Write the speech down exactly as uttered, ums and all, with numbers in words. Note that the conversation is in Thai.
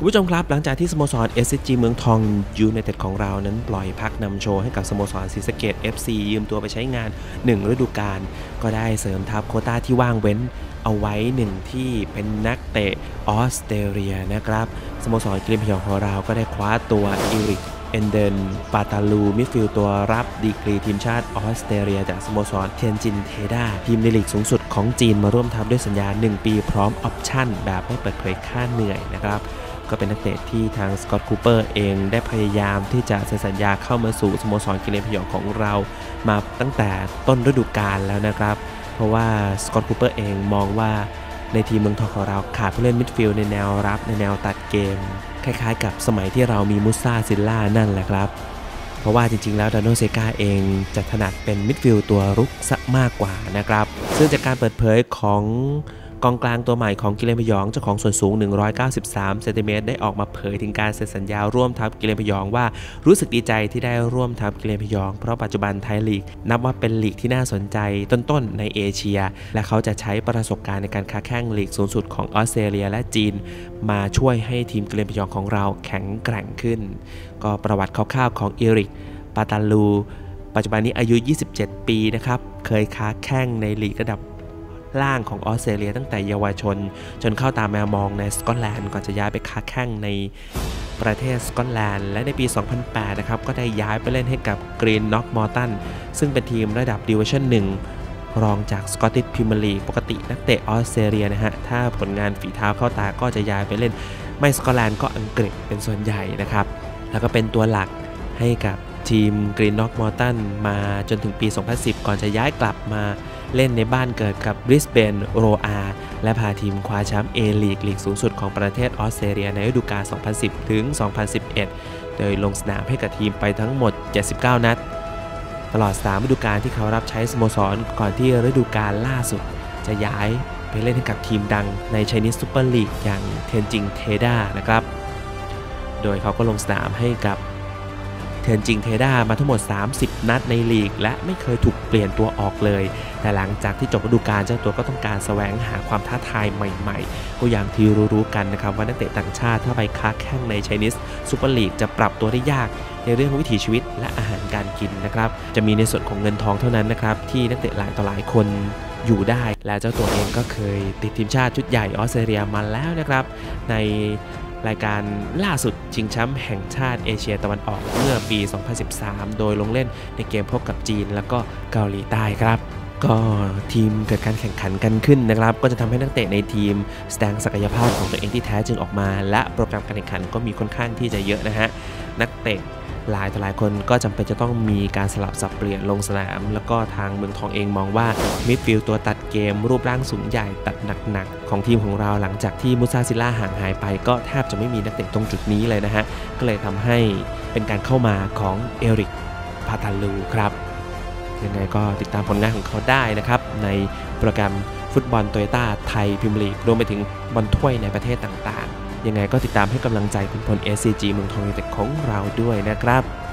ผู้ชมครับหลังจากที่สโมสร เอส ซี จี เมืองทองยูไนเต็ดของเรานั้นปล่อยพักนำโชว์ให้กับสโมสรศรีสะเกษ เอฟ ซี ยืมตัวไปใช้งานหนึ่งฤดูกาลก็ได้เสริมทัพโควต้าที่ว่างเว้นเอาไว้หนึ่งที่เป็นนักเตะออสเตรเลียนะครับสโมสรกรีนพยองของเราก็ได้คว้าตัวอิริกเอนเดนปาตาลูมิดฟิลด์ตัวรับดีกรีทีมชาติออสเตรเลียจากสโมสรเทียนจินเทด้าทีมในลีกสูงสุดของจีนมาร่วมทัพด้วยสัญญาหนึ่งปีพร้อมออปชั่นแบบไม่เปิดเผยค่าเหนื่อยนะครับก็เป็นนักเตะที่ทางสกอตต์คูเปอร์เองได้พยายามที่จะเซ็นสัญญาเข้ามาสู่สโมสรกรีนพยองของเรามาตั้งแต่ต้นฤดูกาลแล้วนะครับเพราะว่าสกอตต์คูเปอร์เองมองว่าในทีมเมืองทองของเราขาดผู้เล่นมิดฟิลด์ในแนวรับในแนวตัดเกมคล้ายๆกับสมัยที่เรามีมุซ่าซิลล่านั่นแหละครับเพราะว่าจริงๆแล้วดาโนเซกาเองจะถนัดเป็นมิดฟิลด์ตัวรุกซะมากกว่านะครับซึ่งจากการเปิดเผยของกองกลางตัวใหม่ของกิเลนพยองเจ้าของส่วนสูงหนึ่งร้อยเก้าสิบสามเซนติเมตรได้ออกมาเผยถึงการเซ็นสัญญาร่วมทัพกิเลนพยองว่ารู้สึกดีใจที่ได้ร่วมทัพกิเลนพยองเพราะปัจจุบันไทยลีกนับว่าเป็นลีกที่น่าสนใจต้นๆในเอเชียและเขาจะใช้ประสบการณ์ในการค้าแข่งลีกสูงสุดของออสเตรเลียและจีนมาช่วยให้ทีมกิเลนพยองของเราแข็งแกร่งขึ้นก็ประวัติคร่าวๆของอิริกปาตาลูปัจจุบันนี้อายุยี่สิบเจ็ดปีนะครับเคยค้าแข่งในลีกระดับล่างของออสเตรเลียตั้งแต่เยาวชนจนเข้าตามแมวมองในสกอตแลนด์ก่อนจะย้ายไปค้าแข่งในประเทศสกอตแลนด์และในปี สองพันแปด นะครับก็ได้ย้ายไปเล่นให้กับกรีนน็อกมอร์ตันซึ่งเป็นทีมระดับดิวิชั่นหนึ่งรองจากสกอตติชพรีเมียร์ลีกปกตินักเตะออสเตรเลียนะฮะถ้าผลงานฝีเท้าเข้าตาก็จะย้ายไปเล่นไม่สกอตแลนด์ก็อังกฤษเป็นส่วนใหญ่นะครับแล้วก็เป็นตัวหลักให้กับทีมกรีนน็อกมอร์ตันมาจนถึงปี สองพันสิบ ก่อนจะย้ายกลับมาเล่นในบ้านเกิดกับบริสเบนโรอาและพาทีมคว้าแชมป์เอลีกลีกสูงสุดของประเทศออสเตรเลียในฤดูกาล สองพันสิบ ถึง สองพันสิบเอ็ด โดยลงสนามให้กับทีมไปทั้งหมด เจ็ดสิบเก้า นัดตลอดสามฤดูกาลที่เขารับใช้สโมสรก่อนที่ฤดูกาลล่าสุดจะย้ายไปเล่นให้กับทีมดังใน Chinese Super League อย่างเทียนจิงเทด้านะครับโดยเขาก็ลงสนามให้กับเทียนจิงเทด้ามาทั้งหมดสามสิบนัดในลีกและไม่เคยถูกเปลี่ยนตัวออกเลยแต่หลังจากที่จบฤดูกาลเจ้าตัวก็ต้องการแสวงหาความท้าทายใหม่ๆก็อย่างที่รู้ๆกันนะครับว่านักเตะต่างชาติถ้าไปค้าแข่งใน Chinese Super League จะปรับตัวได้ยากในเรื่องของวิถีชีวิตและอาหารการกินนะครับจะมีในส่วนของเงินทองเท่านั้นนะครับที่นักเตะหลายต่อหลายคนอยู่ได้และเจ้าตัวเองก็เคยติดทีมชาติชุดใหญ่ออสเตรเลียมาแล้วนะครับในรายการล่าสุดชิงแชมป์แห่งชาติเอเชียตะวันออกเมื่อปี สองพันสิบสาม โดยลงเล่นในเกมพบกับจีนแล้วก็เกาหลีใต้ครับก็ทีมเกิดการแข่งขันกันขึ้นนะครับก็จะทำให้นักเตะในทีมแสดงศักยภาพของตัวเองที่แท้จริงออกมาและโปรแกรมการแข่งขันก็มีค่อนข้างที่จะเยอะนะฮะนักเตะหลายต่อหลายคนก็จำเป็นจะต้องมีการสลับสับเปลี่ยนลงสนามแล้วก็ทางเมืองทองเองมองว่ามิดฟิลด์ตัวตัดเกมรูปร่างสูงใหญ่ตัดหนักๆของทีมของเราหลังจากที่มุซาซิล่าห่างหายไปก็แทบจะไม่มีนักเตะตรงจุดนี้เลยนะฮะก็เลยทำให้เป็นการเข้ามาของเอริกพาตาลูครับยังไงก็ติดตามผลงานของเขาได้นะครับในโปรแกรมฟุตบอลโตโยต้าไทยพรีเมียร์ลีกรวมไปถึงบอลถ้วยในประเทศต่างๆยังไงก็ติดตามให้กำลังใจคุณพล เอส ซี จี เมืองทองยูไนเต็ดของเราด้วยนะครับ